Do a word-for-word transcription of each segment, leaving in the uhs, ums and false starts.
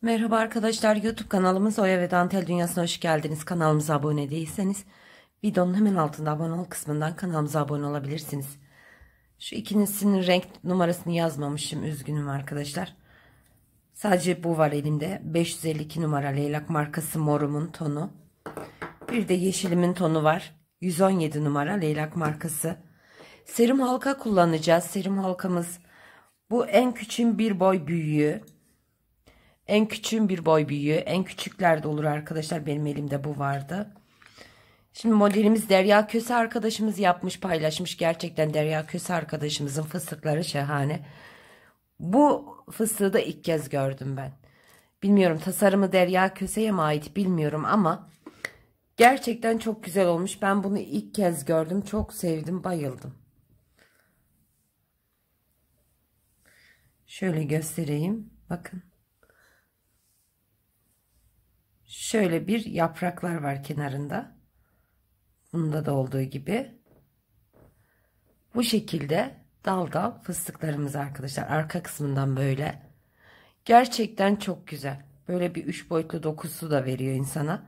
Merhaba arkadaşlar, YouTube kanalımız Oya ve Dantel Dünyası'na hoş geldiniz. Kanalımıza abone değilseniz videonun hemen altında abone ol kısmından kanalımıza abone olabilirsiniz. Şu ikincisinin renk numarasını yazmamışım, üzgünüm arkadaşlar. Sadece bu var elimde. beş yüz elli iki numara leylak markası morumun tonu. Bir de yeşilimin tonu var. yüz on yedi numara leylak markası. Serum halka kullanacağız. Serum halkamız bu en küçüğün bir boy büyüğü. En küçüğün bir boy büyüğü. En küçükler de olur arkadaşlar. Benim elimde bu vardı. Şimdi modelimiz Derya Köse arkadaşımız yapmış, paylaşmış. Gerçekten Derya Köse arkadaşımızın fıstıkları şahane. Bu fıstığı da ilk kez gördüm ben. Bilmiyorum, tasarımı Derya Köse'ye mi ait bilmiyorum ama gerçekten çok güzel olmuş. Ben bunu ilk kez gördüm. Çok sevdim, bayıldım. Şöyle göstereyim. Bakın. Şöyle bir yapraklar var kenarında. Bunda da olduğu gibi. Bu şekilde dal dal fıstıklarımız arkadaşlar. Arka kısmından böyle. Gerçekten çok güzel. Böyle bir üç boyutlu dokusu da veriyor insana.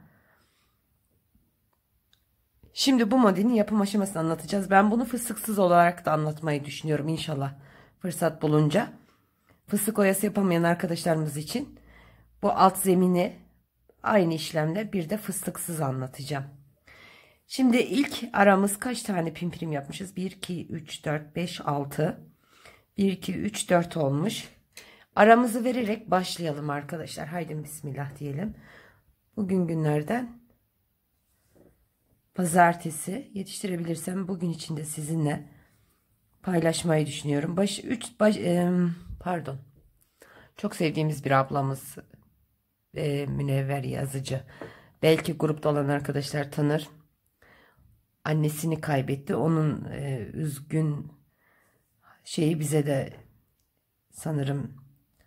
Şimdi bu modelin yapım aşamasını anlatacağız. Ben bunu fıstıksız olarak da anlatmayı düşünüyorum inşallah. Fırsat bulunca. Fıstık oyası yapamayan arkadaşlarımız için bu alt zemini aynı işlemle bir de fıstıksız anlatacağım. Şimdi ilk aramız kaç tane pimprim yapmışız? bir, iki, üç, dört, beş, altı. bir, iki, üç, dört olmuş. Aramızı vererek başlayalım arkadaşlar. Haydi bismillah diyelim. Bugün günlerden pazartesi, yetiştirebilirsem bugün içinde sizinle paylaşmayı düşünüyorum. Baş üç baş e, pardon. Çok sevdiğimiz bir ablamız, e, Münevver Yazıcı. Belki grupta olan arkadaşlar tanır. Annesini kaybetti. Onun e, üzgün şeyi bize de sanırım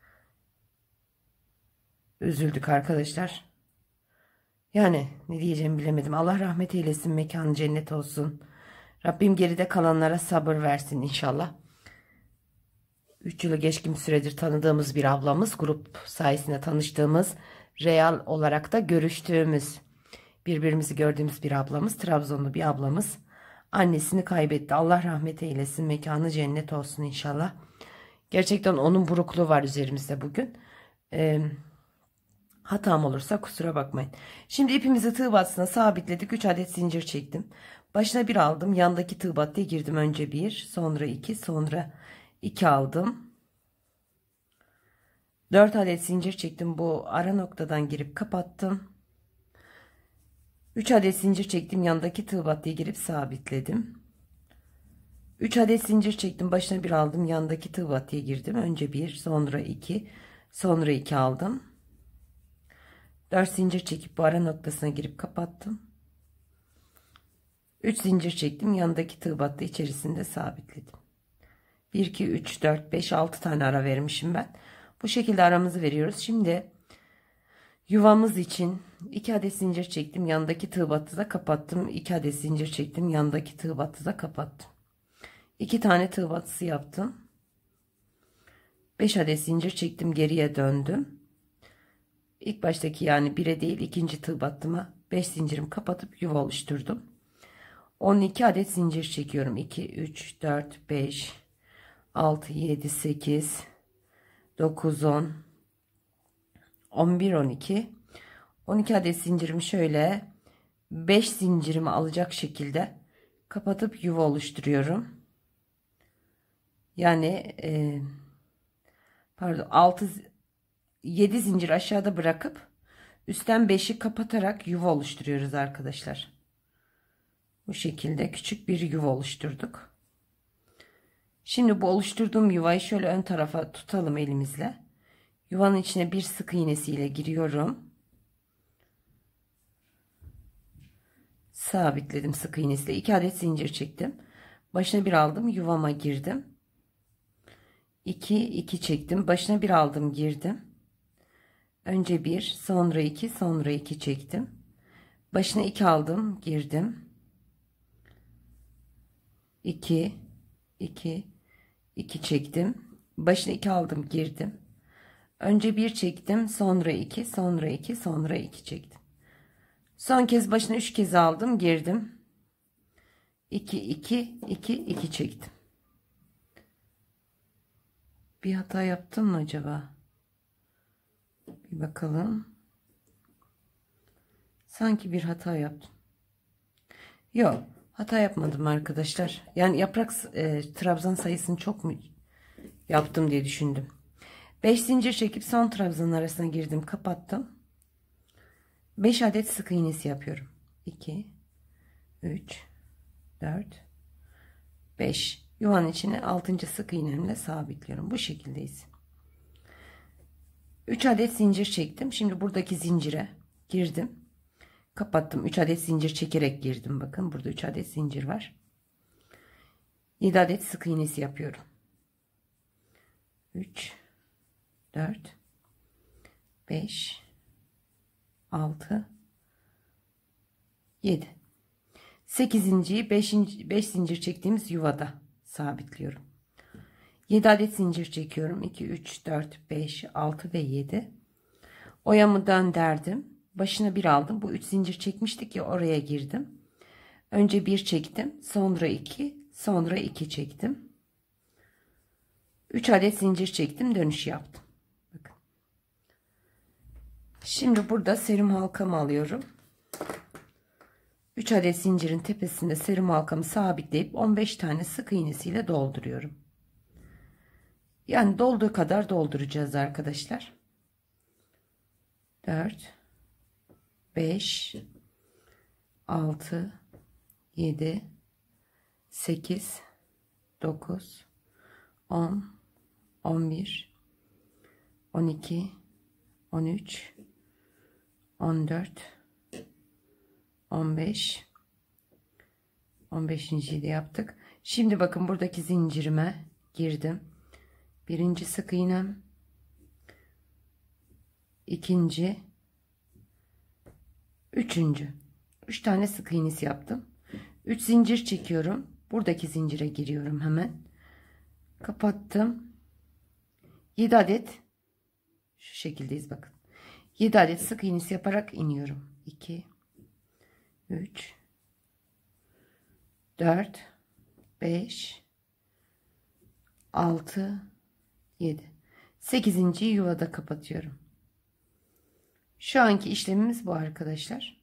üzüldük arkadaşlar. Yani ne diyeceğimi bilemedim. Allah rahmet eylesin, mekanı cennet olsun. Rabbim geride kalanlara sabır versin inşallah. üç yılı geçkin süredir tanıdığımız bir ablamız, grup sayesinde tanıştığımız, real olarak da görüştüğümüz, birbirimizi gördüğümüz bir ablamız, Trabzonlu bir ablamız annesini kaybetti. Allah rahmet eylesin, mekanı cennet olsun inşallah. Gerçekten onun burukluğu var üzerimizde bugün. Ee, hatam olursa kusura bakmayın. Şimdi ipimizi tığ battısına sabitledik. üç adet zincir çektim. Başına bir aldım. Yandaki tığ battıya girdim. Önce bir, sonra iki, sonra iki aldım. dört adet zincir çektim. Bu ara noktadan girip kapattım. üç adet zincir çektim. Yandaki tığ battıya girip sabitledim. üç adet zincir çektim. Başına bir aldım. Yandaki tığ battıya girdim. Önce bir, sonra iki, sonra iki aldım. dört zincir çekip bu ara noktasına girip kapattım. üç zincir çektim. Yandaki tığ battı içerisinde sabitledim. bir, iki, üç, dört, beş, altı tane ara vermişim ben. Bu şekilde aramızı veriyoruz. Şimdi yuvamız için iki adet zincir çektim. Yandaki tığ battı da kapattım. iki adet zincir çektim. Yandaki tığ battı da kapattım. iki tane tığ battısı yaptım. beş adet zincir çektim. Geriye döndüm. İlk baştaki yani bire değil ikinci tığ battıma beş zincirimi kapatıp yuva oluşturdum. on iki adet zincir çekiyorum. iki, üç, dört, beş, altı, yedi, sekiz, dokuz, on, on bir, on iki. on iki adet zincirimi şöyle beş zincirimi alacak şekilde kapatıp yuva oluşturuyorum. Yani e, pardon altı, yedi zincir aşağıda bırakıp üstten beşi kapatarak yuva oluşturuyoruz arkadaşlar. Bu şekilde küçük bir yuva oluşturduk. Şimdi bu oluşturduğum yuvayı şöyle ön tarafa tutalım elimizle. Yuvanın içine bir sık iğnesiyle giriyorum. Sabitledim sık iğnesiyle. iki adet zincir çektim. Başına bir aldım, yuvama girdim. iki, iki çektim. Başına bir aldım, girdim. Önce bir, sonra iki, sonra iki çektim. Başına iki aldım, girdim. iki, iki, iki çektim. Başına iki aldım, girdim. Önce bir çektim, sonra iki, sonra iki, sonra iki çektim. Son kez başına üç kez aldım, girdim. iki, iki, iki, iki çektim. Bir hata yaptım mı acaba? Bir bakalım. Sanki bir hata yaptım. Yok, hata yapmadım arkadaşlar. Yani yaprak e, trabzan sayısını çok mu yaptım diye düşündüm. beş zincir çekip son trabzanın arasına girdim, kapattım. beş adet sık iğnesi yapıyorum. iki, üç, dört, beş. Yuvanın içine altıncı sık iğnemle sabitliyorum. Bu şekildeyiz. üç adet zincir çektim. Şimdi buradaki zincire girdim. Kapattım. üç adet zincir çekerek girdim. Bakın burada üç adet zincir var. yedi adet sık iğnesi yapıyorum. üç, dört, beş, altı, yedi. sekizinciyi beş zincir çektiğimiz yuvada sabitliyorum. yedi adet zincir çekiyorum. iki, üç, dört, beş, altı ve yedi. Oyamı döndürdüm. Başına bir aldım. Bu üç zincir çekmiştik ya, oraya girdim. Önce bir çektim. Sonra iki. Sonra iki çektim. üç adet zincir çektim. Dönüş yaptım. Bakın. Şimdi burada serum halkamı alıyorum. üç adet zincirin tepesinde serum halkamı sabitleyip on beş tane sık iğnesiyle dolduruyorum. Yani dolduğu kadar dolduracağız arkadaşlar. dört, beş, altı, yedi, sekiz, dokuz, on, on bir, on iki, on üç, on dört, on beş, on beşinciyi de yaptık. Şimdi bakın buradaki zincirime girdim. Birinci sık iğnem, ikinci, üçüncü. Üç tane sık iğnesi yaptım. üç zincir çekiyorum. Buradaki zincire giriyorum hemen. Kapattım. yedi adet şu şekildeyiz bakın. yedi adet sık iğnesi yaparak iniyorum. iki, üç, dört, beş, altı, yedi. sekizinciyi yuvada kapatıyorum. Şu anki işlemimiz bu arkadaşlar.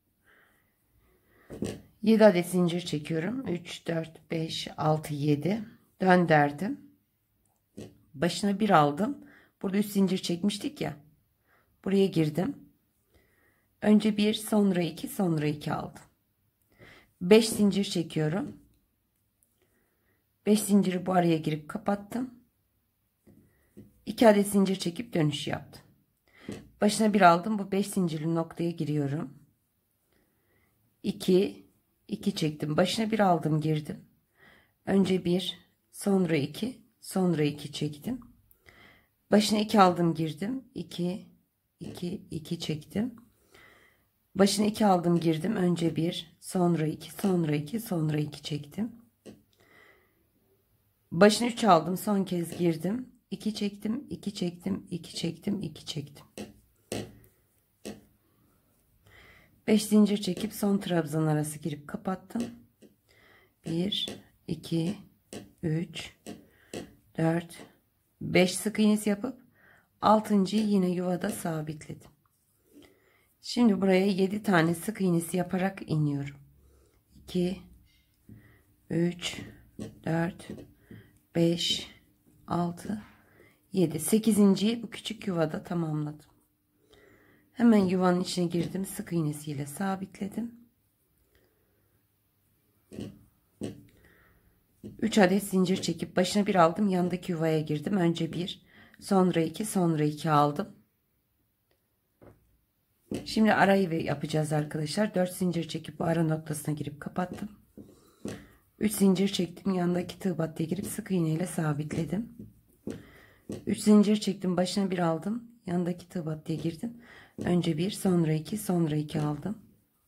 yedi adet zincir çekiyorum. üç, dört, beş, altı, yedi. Döndürdüm. Başına bir aldım. Burada üç zincir çekmiştik ya. Buraya girdim. Önce bir, sonra iki, sonra iki aldım. beş zincir çekiyorum. beş zinciri bu araya girip kapattım. iki adet zincir çekip dönüş yaptım. Başına bir aldım. Bu beş zincirli noktaya giriyorum. iki, iki çektim. Başına bir aldım, girdim. Önce bir, sonra iki, sonra iki çektim. Başına iki aldım, girdim. iki, iki, iki çektim. Başına iki aldım, girdim. Önce bir, sonra iki, sonra iki, sonra iki çektim. Başına üç aldım, son kez girdim. iki çektim, iki çektim, iki çektim, iki çektim. beş zincir çekip son trabzan arası girip kapattım. bir, iki, üç, dört, beş sık iğnesi yapıp altıncıyı yine yuvada sabitledim. Şimdi buraya yedi tane sık iğnesi yaparak iniyorum. iki, üç, dört, beş, altı, yedi. sekizinciyi bu küçük yuvada tamamladım. Hemen yuvanın içine girdim. Sık iğnesiyle sabitledim. üç adet zincir çekip başına bir aldım. Yandaki yuvaya girdim. Önce bir, sonra iki, sonra iki aldım. Şimdi arayı yapacağız arkadaşlar. dört zincir çekip bu ara noktasına girip kapattım. üç zincir çektim. Yandaki tığ battıya girip sık iğne ile sabitledim. üç zincir çektim. Başına bir aldım. Yandaki tığ battıya girdim. Önce bir, sonra iki, sonra iki aldım.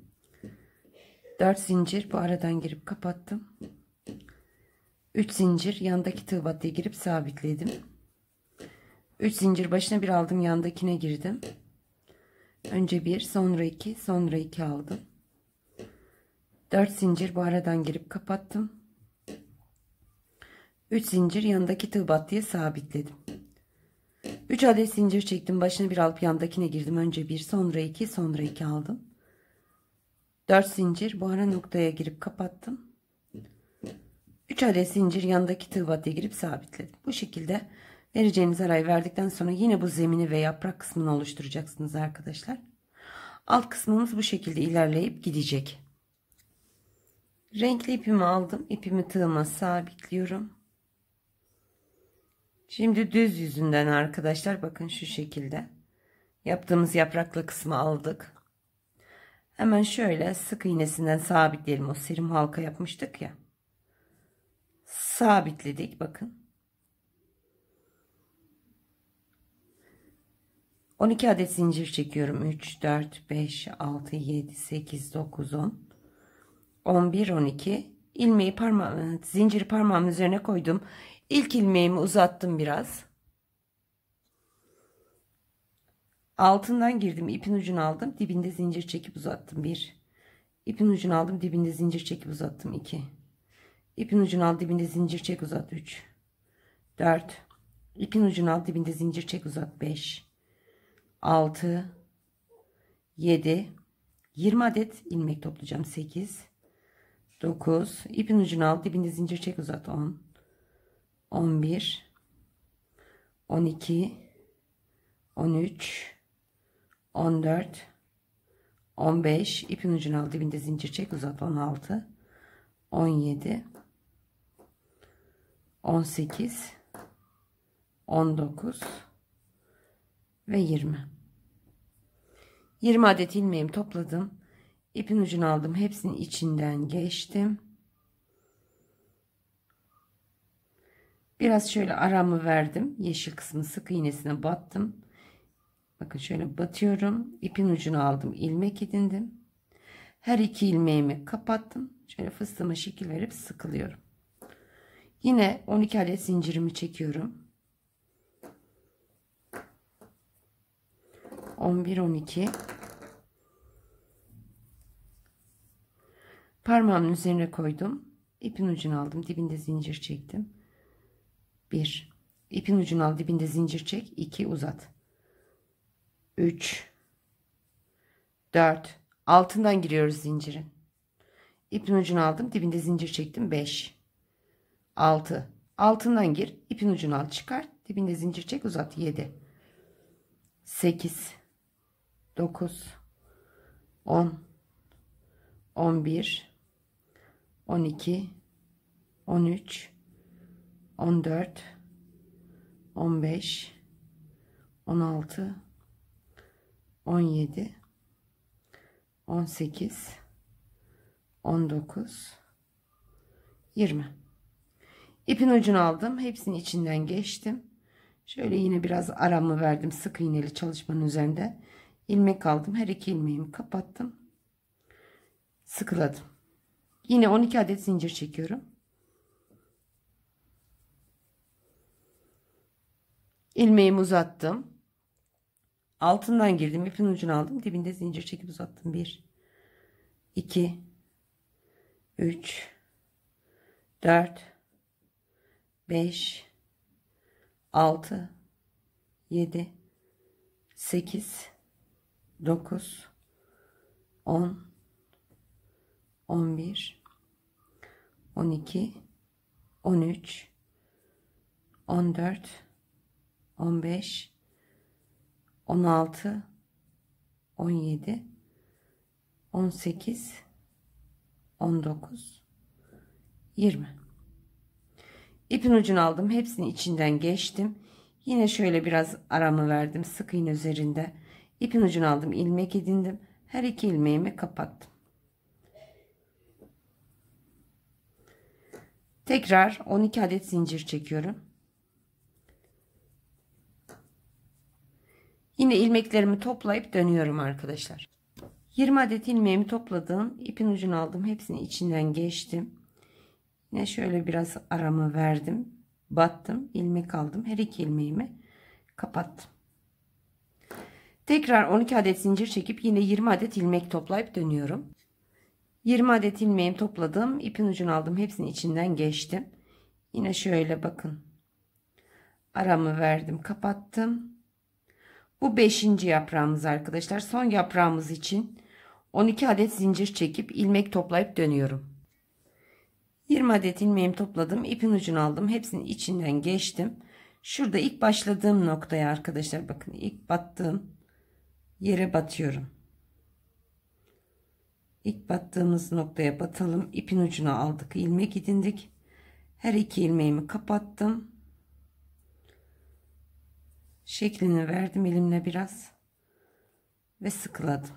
dört zincir bu aradan girip kapattım. üç zincir yandaki tığ battıya girip sabitledim. üç zincir başına bir aldım, yandakine girdim. Önce bir, sonra iki, sonra iki aldım. dört zincir bu aradan girip kapattım. üç zincir yanındaki tığ battıya sabitledim. üç adet zincir çektim, başına bir alıp yandakine girdim. Önce bir, sonra iki, sonra iki aldım. dört zincir bu ara noktaya girip kapattım. üç adet zincir yanındaki tığ battıya girip sabitledim. Bu şekilde vereceğiniz arayı verdikten sonra yine bu zemini ve yaprak kısmını oluşturacaksınız arkadaşlar. Alt kısmımız bu şekilde ilerleyip gidecek. Renkli ipimi aldım. İpimi tığıma sabitliyorum. Şimdi düz yüzünden arkadaşlar bakın şu şekilde yaptığımız yapraklı kısmı aldık. Hemen şöyle sık iğnesinden sabitleyelim. O serim halka yapmıştık ya. Sabitledik bakın. on iki adet zincir çekiyorum. üç, dört, beş, altı, yedi, sekiz, dokuz, on. on bir, on iki. İlmeği parmağım, zinciri parmağımın üzerine koydum. İlk ilmeğimi uzattım biraz. Altından girdim. İpin ucunu aldım. Dibinde zincir çekip uzattım. bir. İpin ucunu aldım. Dibinde zincir çekip uzattım. iki. İpin ucunu al. Dibinde zincir çek uzat. üç. dört. İpin ucunu al. Dibinde zincir çek uzat. beş. altı. yedi. yirmi adet ilmek toplayacağım. sekiz. dokuz. İpin ucunu al. Dibinde zincir çek uzat. on. on bir. on iki. on üç. on dört. on beş. İpin ucunu al. Dibinde zincir çek uzat. on altı. on yedi. on sekiz. on dokuz. Ve yirmi. yirmi adet ilmeğimi topladım. İpin ucunu aldım. Hepsinin içinden geçtim. Biraz şöyle aramı verdim. Yeşil kısmı sık iğnesine battım. Bakın şöyle batıyorum. İpin ucunu aldım. İlmek edindim. Her iki ilmeğimi kapattım. Şöyle fıstığıma şekil verip sıkılıyorum. Yine on iki adet zincirimi çekiyorum. on bir, on iki. Parmağımın üzerine koydum. İpin ucunu aldım. Dibinde zincir çektim. bir. İpin ucunu al. Dibinde zincir çek. iki. Uzat. üç. dört. Altından giriyoruz zincirin. İpin ucunu aldım. Dibinde zincir çektim. beş. altı. Altından gir. İpin ucunu al. Çıkar. Dibinde zincir çek. Uzat. yedi. sekiz. dokuz. on. on bir. on iki. on üç. on dört. on beş. on altı. on yedi. on sekiz. on dokuz. yirmi. İpin ucunu aldım. Hepsinin içinden geçtim. Şöyle yine biraz aramı verdim. Sık iğneli çalışmanın üzerinde. İlmek aldım. Her iki ilmeğimi kapattım. Sıkıladım. Yine on iki adet zincir çekiyorum. İlmeğimi uzattım. Altından girdim. İpin ucunu aldım. Dibinde zincir çekip uzattım. bir. iki. üç. dört. beş. altı. yedi. sekiz. dokuz. on. on bir. on iki. on üç. on dört. on beş. on altı. on yedi. on sekiz. on dokuz. yirmi. İpin ucunu aldım. Hepsini içinden geçtim. Yine şöyle biraz aramı verdim. Sık iğne üzerinde. İpin ucunu aldım. İlmek edindim. Her iki ilmeğimi kapattım. Tekrar on iki adet zincir çekiyorum. Yine ilmeklerimi toplayıp dönüyorum arkadaşlar. yirmi adet ilmeğimi topladım. İpin ucunu aldım. Hepsini içinden geçtim. Yine şöyle biraz aramı verdim. Battım. İlmek aldım. Her iki ilmeğimi Kapattım. Tekrar on iki adet zincir çekip yine yirmi adet ilmek toplayıp dönüyorum. yirmi adet ilmeğimi topladım. İpin ucunu aldım. Hepsini içinden geçtim. Yine şöyle bakın. Aramı verdim. Kapattım. Bu beşinci yaprağımız arkadaşlar. Son yaprağımız için on iki adet zincir çekip ilmek toplayıp dönüyorum. yirmi adet ilmeğimi topladım. İpin ucunu aldım. Hepsinin içinden geçtim. Şurada ilk başladığım noktaya arkadaşlar bakın. İlk battığım yere batıyorum. İlk battığımız noktaya batalım. İpin ucunu aldık. İlmek edindik. Her iki ilmeğimi kapattım. Şeklini verdim elimle biraz. Ve sıkıladım.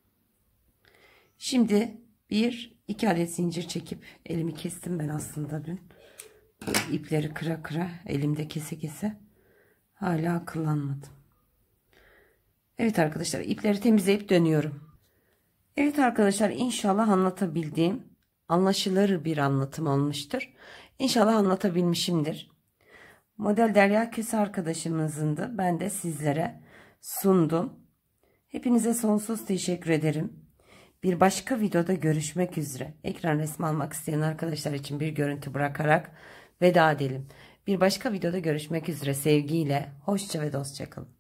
Şimdi bir iki adet zincir çekip elimi kestim ben aslında dün. İpleri kıra kıra elimde kese kese. Hala akıllanmadım. Evet arkadaşlar, ipleri temizleyip dönüyorum. Evet arkadaşlar, inşallah anlatabildiğim, anlaşılır bir anlatım olmuştur. İnşallah anlatabilmişimdir. Model Derya Köse arkadaşımızın da ben de sizlere sundum. Hepinize sonsuz teşekkür ederim. Bir başka videoda görüşmek üzere. Ekran resmi almak isteyen arkadaşlar için bir görüntü bırakarak veda edelim. Bir başka videoda görüşmek üzere, sevgiyle, hoşça ve dostça kalın.